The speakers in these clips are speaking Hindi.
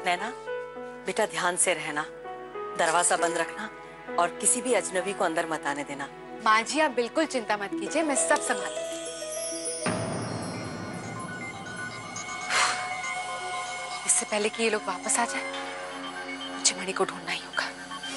नैना बेटा ध्यान से रहना, दरवाजा बंद रखना और किसी भी अजनबी को अंदर मत आने देना। माँ जी आप बिल्कुल चिंता मत कीजिए, मैं सब संभालूंगी। इससे पहले कि ये लोग वापस आ जाए मुझे मणि को ढूंढना ही होगा।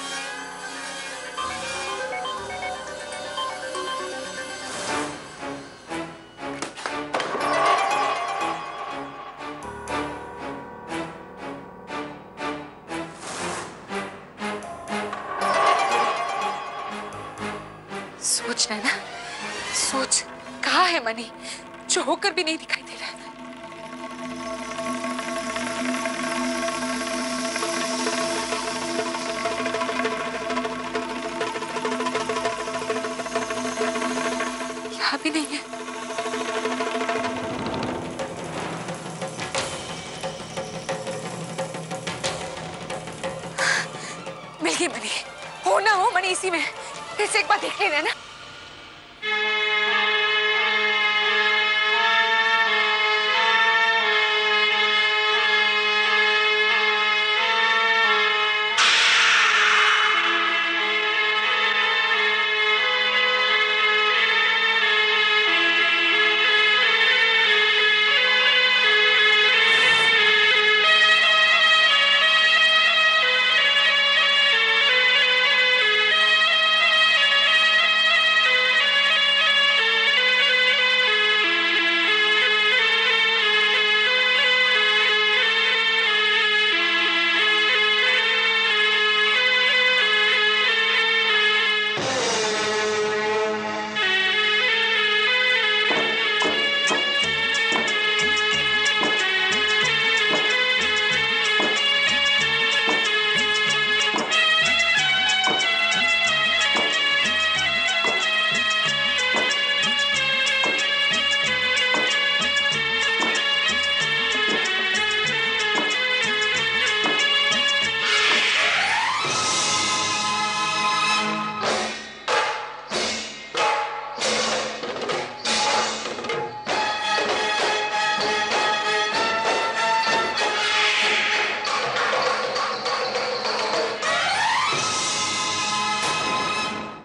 सोच नैना सोच, कहाँ है मणि जो होकर भी नहीं दिखाई दे रहा है। यहाँ भी नहीं है। मिल गई मणि, हो ना हो मणि इसी में, फिर से एक बार देख लेना ना।